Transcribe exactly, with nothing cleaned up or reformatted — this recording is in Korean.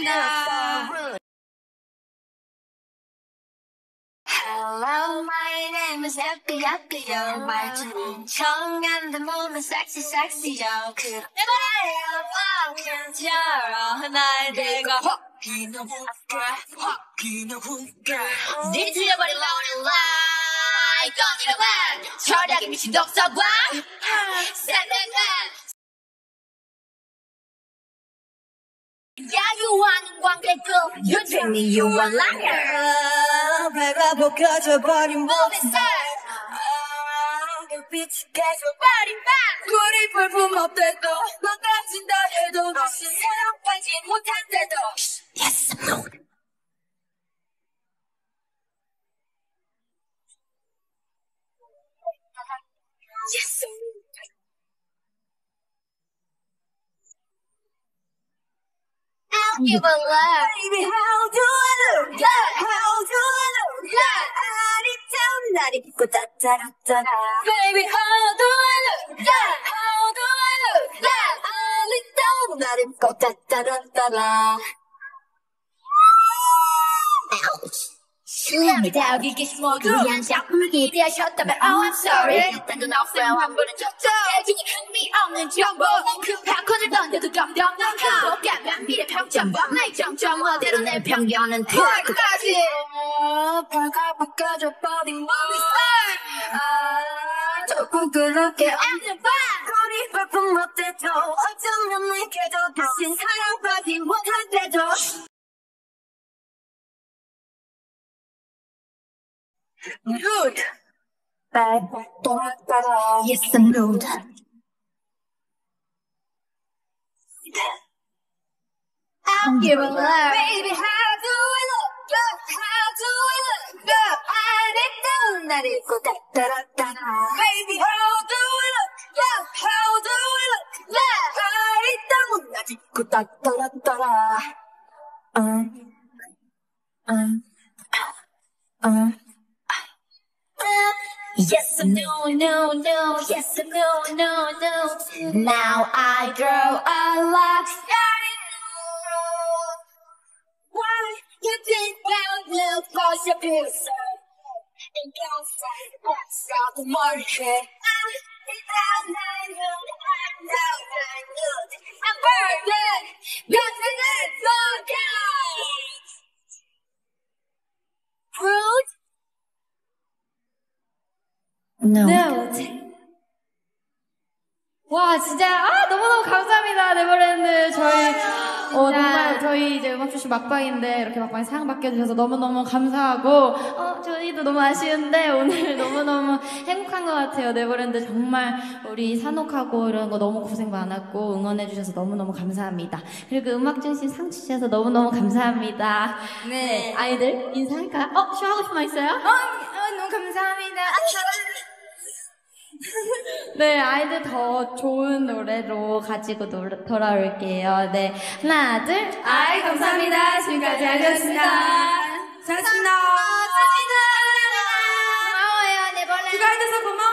감사합니다. Hello, my name is Happy Happy Yo. 말투는 청한데 몸은 sexy sexy yo. 그래요, 괜찮아. 날 내가 확 비는 훅가, 확 비는 훅가. 네 들려버린 lonely light. 꺼지는 말, 철학의 미친 독서관. 생각난. 야유하는 광대급. You take me, you a liar. 배가 볶아져버린 몸의 살. 빛이 계속 버린 밤. 꿀이 불품 없대도 넌 따진다 해도 다시 사랑받지 못한대도. Yes, no. Yes, no. I'll give a love. Baby, how do I look? Yeah. How do I look? Yeah. 아리따운 날 입고 따따라따라. Baby, how do I look? Yeah. How do I look? Yeah. 아리따운 날 입고 따따라따라. 실력을 다우기기 모두 위한 작품을 기대하셨다면 Oh I'm sorry 딴 건 없어요 한 번은 줬죠 예중에 흥미없는 정보 그 팝콘을 던져도 덤덤덤 행복하면 미래 평점법 나의 정점어대로 내 편견은 틀 끝까지 벌가 바꿔줘 버린 몸이 아 조금 그렇게 없는 밤 거리 발품 못돼도 어쩌면 내게도 다신 사랑받지 못할 때도 Nude. Bad. Yes, I'm nude. I'll give a love. Baby, how do I look? Look, how do I look? Look, I didn't know that it could da da da da. Baby, how do I look? Look, how do I look? Look, I didn't know that it could da da da da. Uh, uh, uh. Yes, I know, no, no, yes, I know, no, no. Now I draw a lot. Why you think I look for your beauty? And don't say what's out the market. I'm I'm burning. Nothing is okay. Fruit. No. 네. 와, 진짜, 아, 너무너무 감사합니다, 네버랜드. 저희, 어, 정말, 저희 이제 음악주시 막방인데, 이렇게 막방에 사랑 받게 해주셔서 너무너무 감사하고, 어, 저희도 너무 아쉬운데, 오늘 너무너무 행복한 것 같아요, 네버랜드. 정말, 우리 산옥하고 이런 거 너무 고생 많았고, 응원해주셔서 너무너무 감사합니다. 그리고 음악중심 상 주셔서 너무너무 감사합니다. 네. 네. 아이들, 인사할까요? 어, 쇼 하고 싶은 말 있어요? 어, 어, 너무 감사합니다. 네, 아이들 더 좋은 노래로 가지고 노, 돌아올게요. 네, 하나, 둘, 아이, 감사합니다. 지금까지 알렸습니다. 잘했습니다. 감사합니다. 고마워요, 네버랜드. 그거 해줘서 고마워.